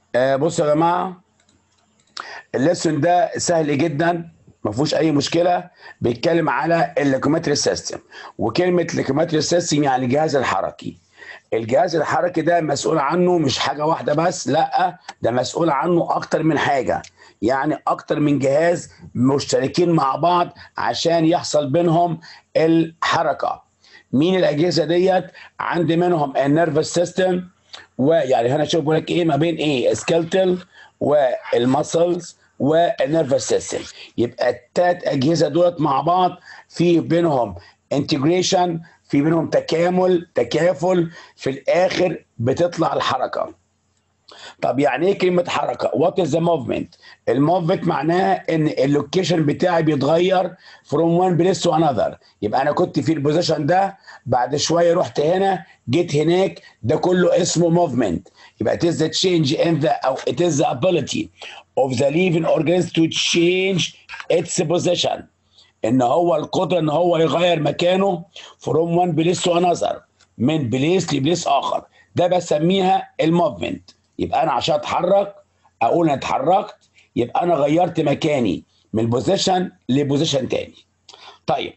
بصوا يا جماعه، الليسون ده سهل جدا، ما فيهوش اي مشكله. بيتكلم على الليكومتري سيستم، وكلمه ليكومتري سيستم يعني الجهاز الحركي. الجهاز الحركي ده مسؤول عنه مش حاجه واحده بس، لا ده مسؤول عنه اكتر من حاجه. يعني اكتر من جهاز مشتركين مع بعض عشان يحصل بينهم الحركه. مين الاجهزه ديت؟ عندي منهم النيرفس سيستم، ويعني هنا شوف بقول لك ايه ما بين ايه سكيلتل والمسلز والنيرفس سيستم. يبقى الثلاث اجهزه دولت مع بعض في بينهم انتجريشن، في بينهم تكامل تكافل، في الاخر بتطلع الحركه. طب يعني ايه كلمه حركه؟ وات از ذا موفمنت؟ الموفمنت معناها ان اللوكيشن بتاعي بيتغير فروم وان بليس تو انذر. يبقى انا كنت في البوزيشن ده، بعد شويه رحت هنا، جيت هناك، ده كله اسمه موفمنت. يبقى it is the change in the او it is the ability of the living organism to change its position. ان هو القدره ان هو يغير مكانه فروم وان بليس تو انذر، من بليس لبليس اخر. ده بسميها الموفمنت. يبقى انا عشان اتحرك اقول انا اتحركت، يبقى انا غيرت مكاني من بوزيشن لبوزيشن تاني. طيب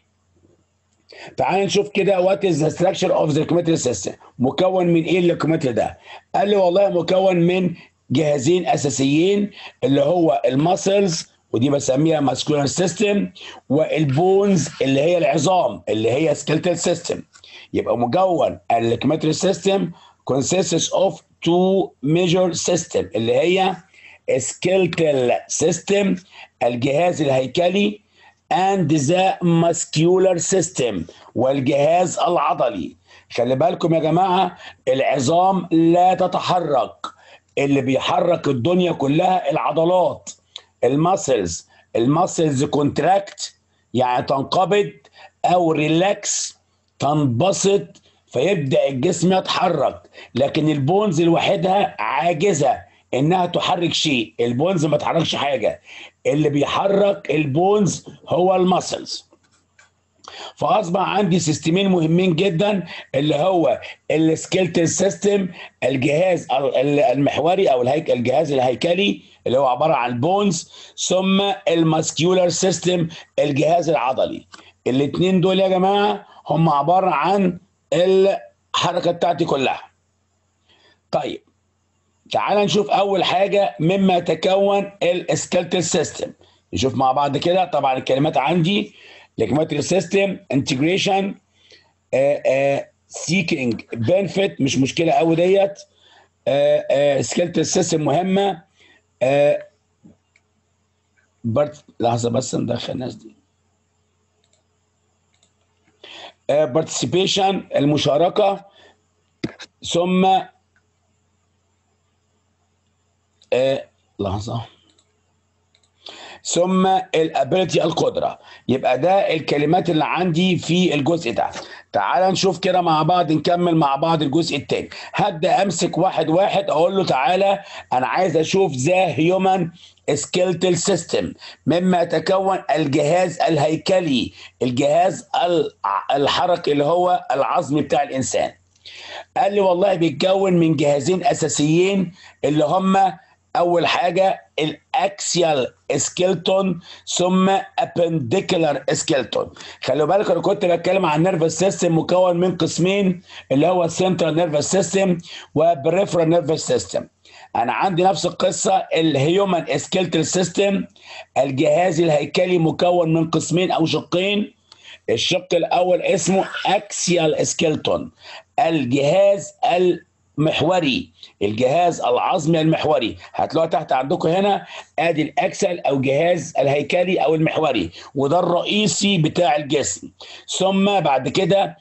تعال نشوف كده وات از ذا ستراكشر اوف ذا لوكومتري سيستم. مكون من ايه اللوكومتري ده؟ قال لي والله مكون من جهازين اساسيين، اللي هو الماسلز ودي بسميها ماسكولار سيستم، والبونز اللي هي العظام اللي هي سكيلتال سيستم. يبقى مكون اللوكومتري سيستم consists of two major system اللي هي skeletal system الجهاز الهيكلي and the muscular system والجهاز العضلي. خلي بالكم يا جماعة، العظام لا تتحرك، اللي بيحرك الدنيا كلها العضلات. الماسلز كونتراكت يعني تنقبض، او ريلاكس تنبسط، فيبدأ الجسم يتحرك. لكن البونز لوحدها عاجزة انها تحرك شيء، البونز ما تحركش حاجة، اللي بيحرك البونز هو المسلز. فاصبح عندي سيستمين مهمين جدا، اللي هو السكيلتل سيستم الجهاز المحوري او الجهاز الهيكلي اللي هو عباره عن البونز، ثم الماسكيولار سيستم الجهاز العضلي. الاثنين دول يا جماعه هم عباره عن الحركه بتاعتي كلها. طيب تعال نشوف اول حاجه مما يتكون السكيلتل سيستم. نشوف مع بعض كده. طبعا الكلمات عندي ليكومتري سيستم، انتجريشن، سيكينج بنفيت مش مشكله قوي ديت، سكيلتل سيستم مهمه، لحظه بس ندخل الناس دي. بارتيسيبيشن المشاركه، ثم لحظه، ثم الابيلتي القدره. يبقى ده الكلمات اللي عندي في الجزء ده. تعال نشوف كده مع بعض، نكمل مع بعض الجزء الثاني. هبدا امسك واحد واحد اقول له تعالى انا عايز اشوف ذا هيومن سكيلتل سيستم، مما يتكون الجهاز الهيكلي، الجهاز الحركي اللي هو العظم بتاع الانسان. قال لي والله بيتكون من جهازين اساسيين، اللي هم اول حاجه الاكسيال سكيلتون ثم ابنديكولار سكيلتون. خلوا بالك انا كنت بتكلم عن نيرفس سيستم مكون من قسمين، اللي هو السنترال نيرفس سيستم وبريفرال نيرفس سيستم. انا عندي نفس القصه، الهيومن سكيلتل سيستم الجهاز الهيكلي مكون من قسمين او شقين. الشق الاول اسمه اكسيال سكيلتون الجهاز المحوري، الجهاز العظمي المحوري. هتلاقوها تحت عندكم هنا، ادي الاكسل او جهاز الهيكلي او المحوري، وده الرئيسي بتاع الجسم. ثم بعد كده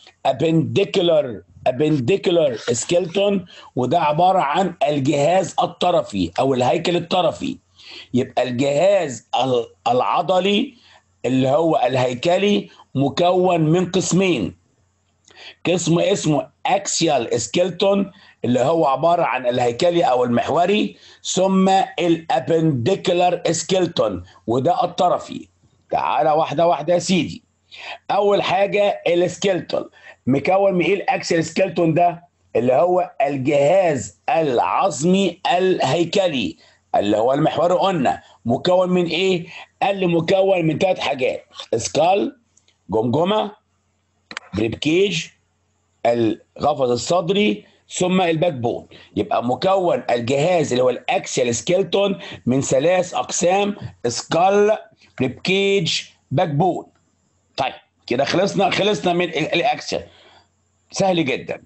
ابنديكولار سكيلتون، وده عباره عن الجهاز الطرفي او الهيكل الطرفي. يبقى الجهاز العضلي اللي هو الهيكلي مكون من قسمين، قسم اسمه اكسيال سكيلتون اللي هو عباره عن الهيكلي او المحوري، ثم الابنديكولار سكيلتون وده الطرفي. تعالى واحده واحده يا سيدي. اول حاجه السكيلتون مكون من ايه؟ الاكسيال سكيلتون ده اللي هو الجهاز العظمي الهيكلي، اللي هو المحور. قلنا مكون من ايه؟ قال لي مكون من 3 حاجات: سكال، جمجمه، بريبكيج، القفص الصدري، ثم الباك بون. يبقى مكون الجهاز اللي هو الاكسيال سكيلتون من 3 اقسام: سكال، ريبكيج، باك بون. طيب كده خلصنا من الاكسيال، سهل جدا.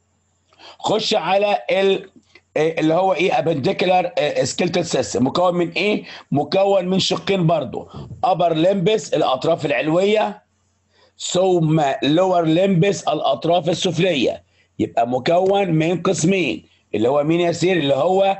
خش على اللي هو ايه؟ ابنديكولار سكيلتون سيستم. مكون من ايه؟ مكون من شقين برضو: ابر لمبس الاطراف العلويه، ثم لور لمبس الاطراف السفليه. يبقى مكون من قسمين، اللي هو مين يا سير؟ اللي هو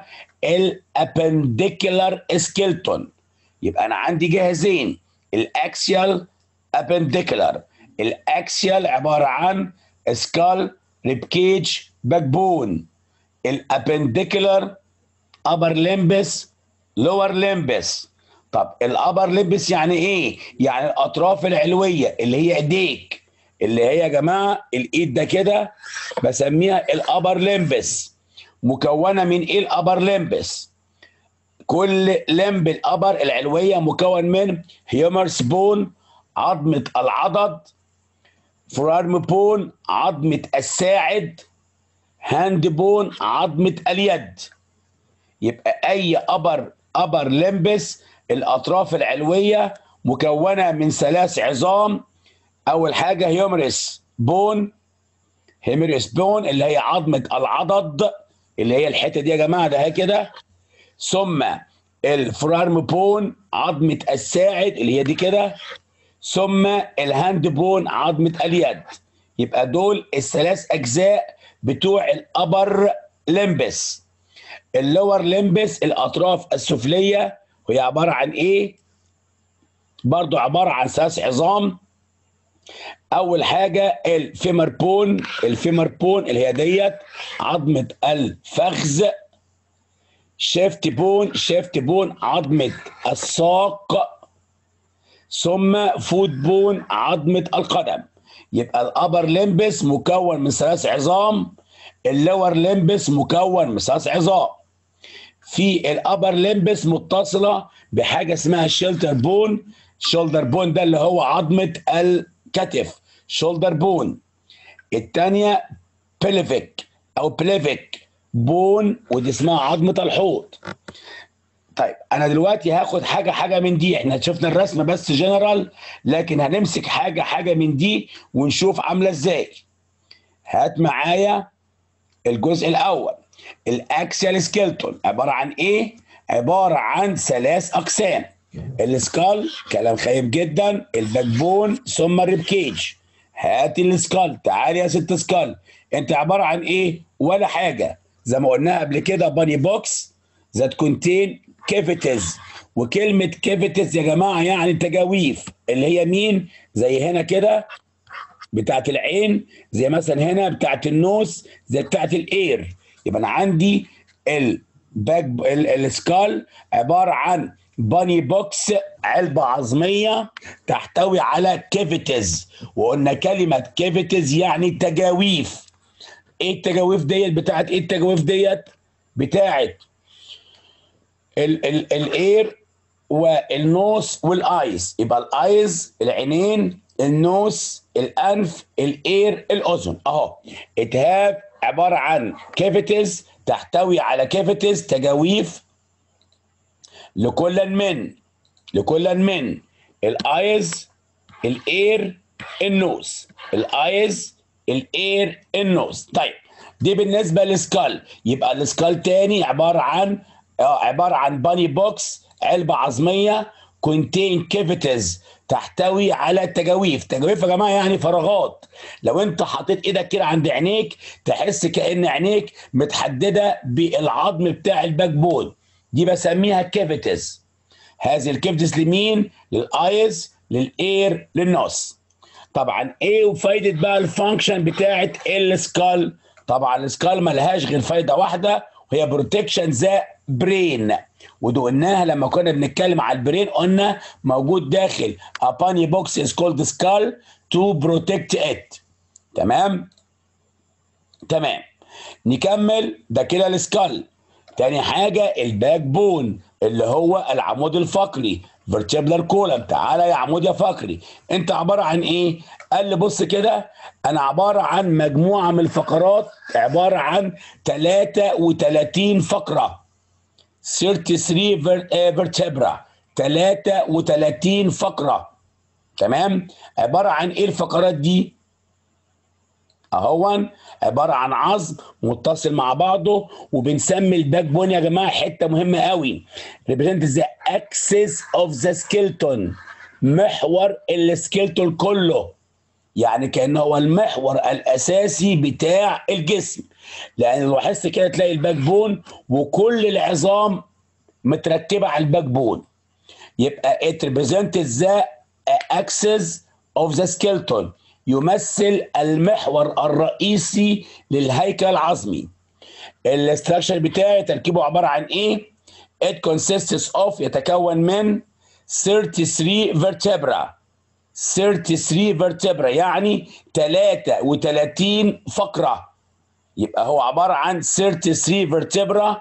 الابنديكولار سكيلتون. يبقى انا عندي جهازين: الاكسيال، ابنديكولار. الاكسيال عباره عن سكال، ريبكيج، باك بون. الابنديكولار ابر لمبس، لور لمبس. طب الابر لمبس يعني ايه؟ يعني الاطراف العلويه اللي هي ايديك، اللي هي يا جماعه الايد ده كده بسميها الابر لمبس. مكونه من ايه الابر لمبس؟ كل لمب الابر العلويه مكون من هيومرس بون، عظمه العضد، فرارم بون، عظمه الساعد، هاند بون، عظمه اليد. يبقى اي ابر لمبس الاطراف العلويه مكونه من 3 عظام. اول حاجه هيومرس بون، هيمرس بون اللي هي عظمه العضد، اللي هي الحته دي يا جماعه ده كده. ثم الفرارم بون، عظمه الساعد اللي هي دي كده. ثم الهاند بون، عظمه اليد. يبقى دول ال3 اجزاء بتوع الابر لمبس. اللور لمبس الاطراف السفليه وهي عباره عن ايه؟ برضو عباره عن 3 عظام. اول حاجه الفيمر بون، الفيمر بون اللي هي ديت عظمه الفخذ. شيفت بون، شيفت بون عظمه الساق. ثم فود بون عظمه القدم. يبقى الابر لمبس مكون من 3 عظام، اللور لمبس مكون من 3 عظام. في الابر لمبس متصله بحاجه اسمها الشيلتر بون. شولدر بون ده اللي هو عظمه الكتف، شولدر بون. الثانيه بليفيك او بليفيك بون، ودي اسمها عظمه الحوض. طيب انا دلوقتي هاخد حاجه من دي. احنا شفنا الرسمه بس جنرال، لكن هنمسك حاجه من دي ونشوف عامله ازاي. هات معايا الجزء الاول. الاكسيال سكيلتون عباره عن ايه؟ عباره عن 3 اقسام: السكال، كلام خايب جدا، الباك بون، ثم الريبكيج. هات السكال، تعالي يا ست سكال. انت عباره عن ايه؟ ولا حاجه، زي ما قلناها قبل كده: باني بوكس ذات كونتين كيفيتيز. وكلمه كيفيتيز يا جماعه يعني تجاويف، اللي هي مين؟ زي هنا كده بتاعت العين، زي مثلا هنا بتاعت النوس، زي بتاعت الاير. يبقى انا عندي الباك السكال عباره عن باني بوكس، علبه عظميه تحتوي على كيفيتيز. وقلنا كلمه كيفيتيز يعني تجاويف. ايه التجاويف ديت؟ بتاعت ايه التجاويف ديت؟ بتاعت الاير والنوس والايز. يبقى الايز العينين، النوس الانف، الاير الاذن اهو. اتهاب عباره عن كيفيتيز، تحتوي على كيفيتيز تجاويف لكل من الايز، الاير، النوس. الايز، الاير، النوس. طيب دي بالنسبه للسكال. يبقى السكال تاني عباره عن باني بوكس، علبه عظميه، كونتين كيفيتيز، تحتوي على تجاويف. تجاويف يا جماعه يعني فراغات. لو انت حطيت ايدك كده عند عينيك تحس كأن عينيك متحدده بالعظم بتاع الباك بون، دي بسميها كيفيتيز. هذه الكيفيتيز لمين؟ للايز، للاير، للنوس. طبعا ايه وفايده بقى الفانكشن بتاعت السكال؟ طبعا السكال ملهاش غير فايده واحده، وهي بروتكشن ذا برين. ودي قلناها لما كنا بنتكلم على البرين، قلنا موجود داخل اباني بوكس از كولد سكال تو بروتكت ات. تمام؟ تمام. نكمل، ده كده السكال. تاني حاجة الباك بون اللي هو العمود الفقري، فيرتبرال كولم. تعالى يا عمود يا فقري، انت عبارة عن ايه؟ قال لي بص كده، انا عبارة عن مجموعة من الفقرات، عبارة عن 33 فقرة، 33 فيرتبرا، 33 فقرة. تمام؟ عبارة عن ايه الفقرات دي؟ اهو عباره عن عظم متصل مع بعضه، وبنسمي الباك بون يا جماعه حته مهمه قوي، ريبريزنت ذا اكسس اوف ذا سكيلتون، محور السكيلتون كله، يعني كانه هو المحور الاساسي بتاع الجسم. لان لو لاحظت كده تلاقي الباك بون وكل العظام متركبه على الباك بون، يبقى it represents the axis of the skeleton، يمثل المحور الرئيسي للهيكل العظمي. الاستراكشر بتاعي تركيبه عباره عن ايه؟ it consists of، يتكون من 33 vertebra، 33 vertebra يعني 33 فقره. يبقى هو عباره عن 33 vertebra،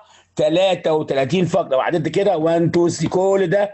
33 فقره، وعدد كده 1 2 3 كل ده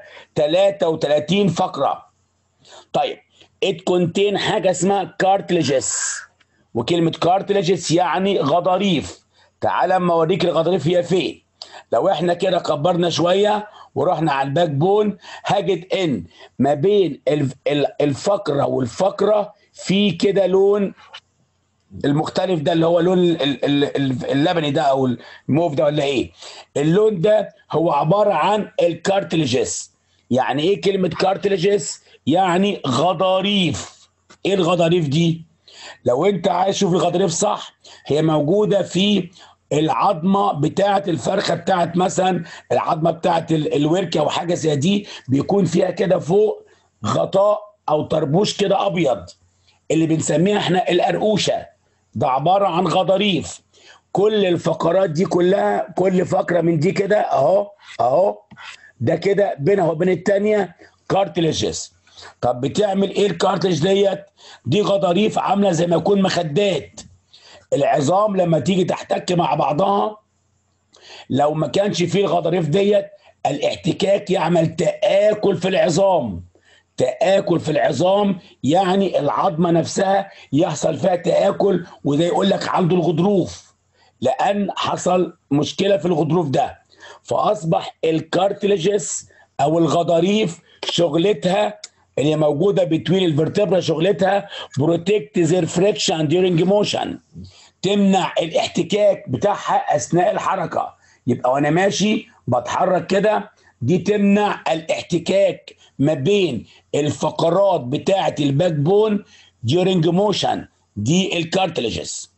33 فقره. طيب it contain حاجه اسمها cartilages، وكلمه cartilages يعني غضاريف. تعال اما اوريك الغضاريف هي فين. لو احنا كده كبرنا شويه ورحنا على الباك بون، هجد ان ما بين الفقره والفقره في كده لون المختلف ده، اللي هو لون اللبني ده او الموف ده ولا ايه. اللون ده هو عباره عن الكارتليجز. يعني ايه كلمه كارتليجز؟ يعني غضاريف. ايه الغضاريف دي؟ لو انت عايز تشوف الغضاريف صح، هي موجوده في العظمه بتاعه الفرخه، بتاعه مثلا العظمه بتاعه الوركه او حاجه زي دي، بيكون فيها كده فوق غطاء او طربوش كده ابيض، اللي بنسميها احنا القرقوشه. ده عباره عن غضاريف. كل الفقرات دي كلها، كل فقره من دي كده اهو اهو، ده كده بينها وبين الثانيه كارتليجز. طب بتعمل ايه الكارتليج ديت؟ دي غضاريف عامله زي ما يكون مخدات. العظام لما تيجي تحتك مع بعضها، لو ما كانش فيه الغضاريف ديت، الاحتكاك يعمل تآكل في العظام. تآكل في العظام يعني العظمه نفسها يحصل فيها تآكل، وده يقول لك عنده الغضروف، لان حصل مشكله في الغضروف ده. فاصبح الكارتليجز او الغضاريف شغلتها اللي موجوده بتوين الفرتبرا، شغلتها بروتكت ذير فريكشن ديورنج موشن، تمنع الاحتكاك بتاعها اثناء الحركه. يبقى وانا ماشي بتحرك كده، دي تمنع الاحتكاك ما بين الفقرات بتاعه الباك بون during موشن، دي الكارتليجز.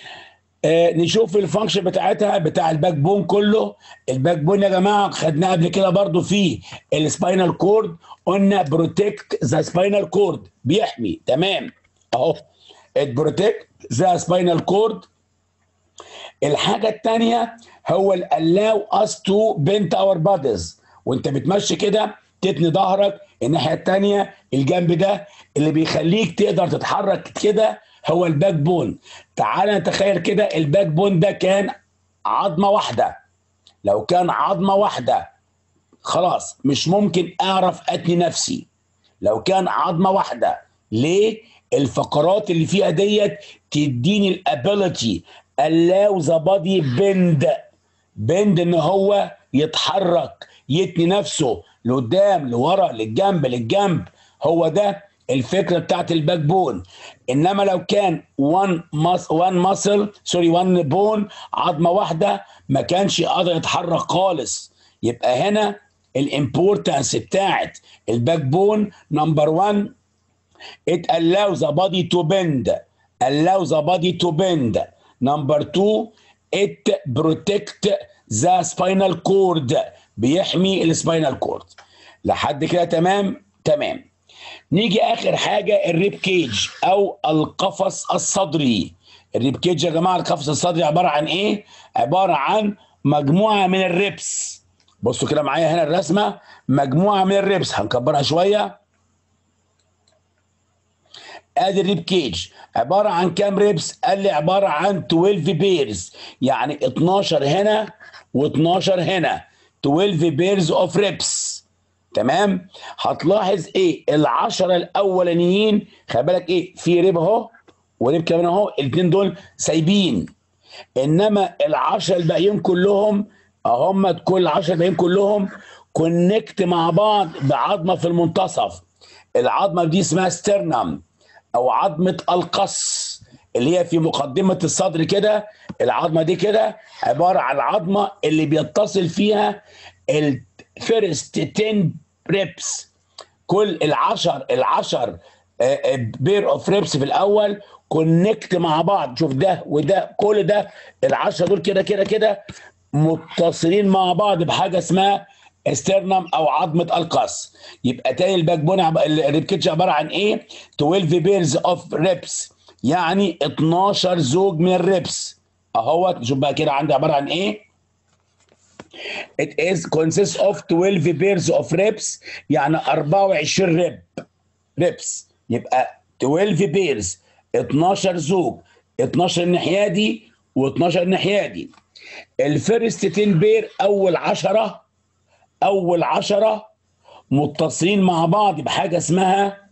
نشوف الفانكشن بتاعتها بتاع الباك بون كله. الباك بون يا جماعه خدناه قبل كده برضو في السباينال كورد، قلنا بروتكت ذا سباينال كورد، بيحمي. تمام اهو، بروتكت ذا سباينال كورد. الحاجه الثانيه هو الالاو اس تو بنت اور باديز، وانت بتمشي كده تتني ظهرك الناحيه الثانيه، الجنب ده اللي بيخليك تقدر تتحرك كده هو الباك بون. تعال نتخيل كده الباك بون ده كان عظمه واحده. لو كان عظمه واحده خلاص مش ممكن اعرف اتني نفسي. لو كان عظمه واحده، ليه؟ الفقرات اللي فيها ديت تديني الابيليتي allow the body bend ان هو يتحرك، يتني نفسه لقدام لورا للجنب للجنب. هو ده الفكره بتاعت الباك بون. انما لو كان one bone، عظمه واحده، ما كانش قادر يتحرك خالص. يبقى هنا الامبورتانس بتاعت الباك بون نمبر 1، it allows the body to bend، allows the body to bend. نمبر 2، it protect the spinal cord، بيحمي السباينال كورد. لحد كده تمام؟ تمام. نيجي اخر حاجه الريب كيج او القفص الصدري. الريب كيج يا جماعه، القفص الصدري عباره عن ايه؟ عباره عن مجموعه من الريبس. بصوا كده معايا هنا الرسمه، مجموعه من الريبس، هنكبرها شويه. ادي الريب كيج عباره عن كام ريبس؟ قال لي عباره عن 12 بيرز، يعني 12 هنا و12 هنا، 12 بيرز اوف ريبس. تمام. هتلاحظ ايه؟ ال10 الاولانيين خلي بالك ايه، في ريب اهو وريب كمان اهو، الاثنين دول سايبين. انما ال10 الباقيين كلهم هم، كل 10 الباقيين كلهم كونكت مع بعض بعظمه في المنتصف. العظمه دي اسمها سترنم او عظمه القص، اللي هي في مقدمه الصدر كده. العظمه دي كده عباره عن العظمه اللي بيتصل فيها الفيرست 10 ريبس. كل العشر بير اوف ريبس في الاول كونكت مع بعض. شوف ده وده، كل ده ال10 دول كده كده كده متصلين مع بعض بحاجه اسمها استرنم او عظمه القص. يبقى تاني الباك بون الريب كيتش عباره عن ايه؟ 12 بيرز اوف ريبس، يعني 12 زوج من الريبس اهوت. شوف بقى كده عندي عباره عن ايه؟ It is consists of 12 pairs of ribs، يعني 24 ريبس. يبقى 12 بيرز، 12 زوج، 12 الناحيه دي و12 الناحيه دي. الفيرست 10 بير، اول 10 متصلين مع بعض بحاجه اسمها،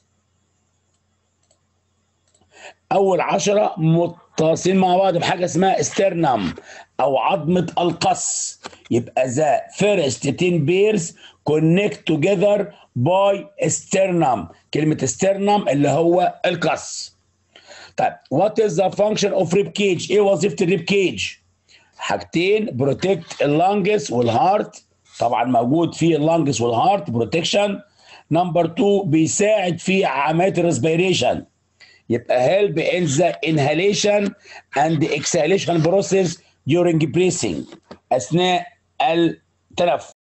اول 10 متصلين مع بعض بحاجه اسمها استرنم او عظمه القص. يبقى ذا فيرست 10 بيرز كونكت توجذر باي استرنم. كلمه استرنم اللي هو القص. طيب وات از ذا فانكشن اوف ريب كيج؟ ايه وظيفه الريب كيج؟ حاجتين، بروتكت اللانجز والهارت. طبعا موجود في اللانجز والهارت بروتكشن. نمبر 2 بيساعد في عمليه الريسبيريشن، يبقى help in the inhalation and exhalation process during breathing، اثناء التنفس.